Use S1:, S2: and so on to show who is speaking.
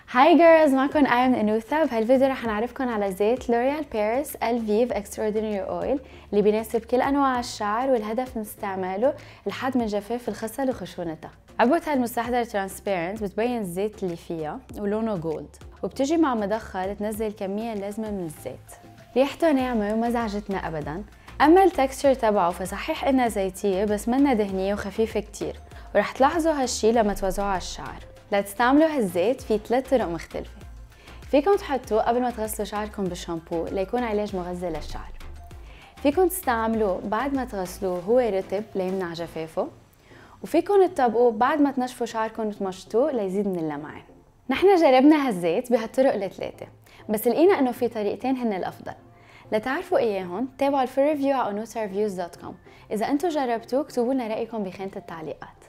S1: هاي جيرلز، معكم من أنوثة. بهالفيديو رح نعرفكم على زيت لوريال باريس Elvive Extraordinary Oil اللي بيناسب كل أنواع الشعر، والهدف من استعماله الحد من جفاف الخصل وخشونتها. عبوة هالمستحضر ترانسبيرنت بتبين الزيت اللي فيها ولونه جولد، وبتجي مع مدخل تنزل الكمية اللازمة من الزيت. ريحته ناعمة وما زعجتنا أبداً. أما التكستشر تبعه فصحيح إنها زيتية بس منها دهنية وخفيفة كتير، ورح تلاحظوا هالشي لما توزعوه على الشعر. لتستعملوا هالزيت في 3 طرق مختلفة. فيكم تحطوه قبل ما تغسلوا شعركم بالشامبو ليكون علاج مغذي للشعر. فيكم تستعملوه بعد ما تغسلوه هو رطب ليمنع جفافه، وفيكم تطبقوه بعد ما تنشفوا شعركم وتمشطوه ليزيد من اللمعان. نحن جربنا هالزيت بهالطرق الثلاثة، بس لقينا انه في طريقتين هن الافضل. لتعرفوا اياهم تابعوا الفول ريفيو على ounousa.com. اذا انتم جربتوه اكتبوا لنا رايكم بخانة التعليقات.